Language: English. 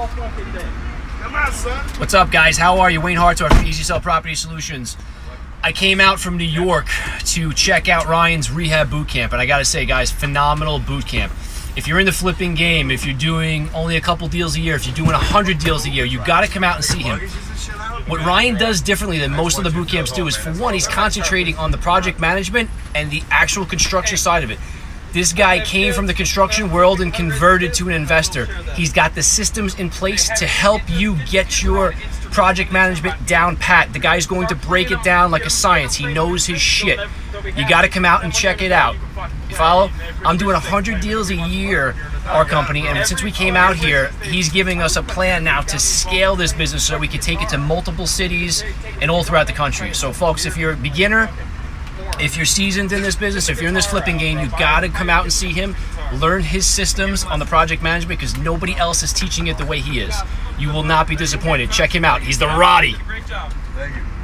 Come on, son. What's up, guys? How are you? Wayne Hartor from Easy Sell Property Solutions. I came out from New York to check out Ryan's rehab boot camp, and I gotta say, guys, phenomenal boot camp. If you're in the flipping game, if you're doing only a couple deals a year, if you're doing 100 deals a year, you gotta come out and see him. What Ryan does differently than most of the boot camps do is, for one, he's concentrating on the project management and the actual construction side of it. This guy came from the construction world and converted to an investor. He's got the systems in place to help you get your project management down pat. The guy's going to break it down like a science. He knows his shit. You got to come out and check it out. You follow? I'm doing 100 deals a year, our company, and since we came out here, he's giving us a plan now to scale this business so we can take it to multiple cities and all throughout the country. So folks, if you're a beginner, if you're seasoned in this business, if you're in this flipping game, you got to come out and see him, learn his systems on the project management, because nobody else is teaching it the way he is. You will not be disappointed. Check him out. He's the Roddy. Great job. Thank you.